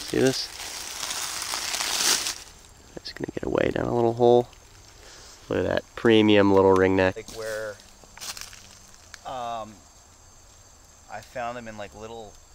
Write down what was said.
See this? It's gonna get away down a little hole. Look at that premium little ringneck. Like where I found them in like little